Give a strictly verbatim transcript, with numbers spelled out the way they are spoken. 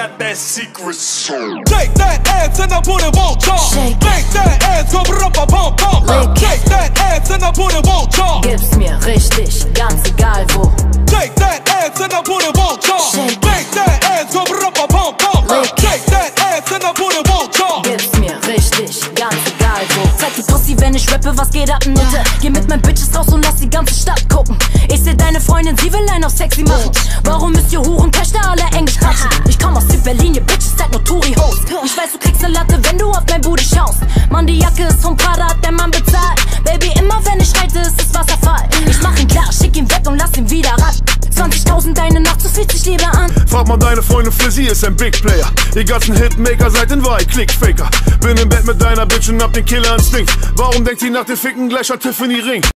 got that secret soul. Shake that ass and I put it on top. Make that ass go rumpa pump pump. Shake that ass and I put it on top. Gib's mir richtig, ganz egal wo. Shake that ass and I put it on top. Make that ass go rumpa pump pump. Shake that ass and I put it on top. Gib's mir richtig, ganz egal wo. Zeig die Pussy, wenn ich rappe, was geht ab, Nutte? Geh mit meinen Bitches raus und lass die ganze Stadt gucken. Ich seh deine Freundin, sie will einen auf sexy machen. Warum müsst ihr Huren Töchter alle Englisch quatschen? Ich komm aus Südberlin, ihr Bitches seid nur Touri-Hoes. Ich weiß, du kriegst ne Latte, wenn du auf mein Booty schaust. Mann, die Jacke ist vom Prada, hat der Mann bezahlt. Baby, immer wenn ich reite, ist es Wasserfall. Ich mach ihn klar, schick ihn weg und lass ihn wieder ran. zwanzigtausend deine Nacht, so fühlt sich lieber an. Frag mal deine Freundin Flizzy, ist ein Big Player. Ihr ganzen Hitmaker seid in Wahrheit Klickfaker. Bin im Bett mit deiner Bitch und hab den Killerinstinkt. Warum denkt sie nach dem Ficken gleich an Tiffany Ring?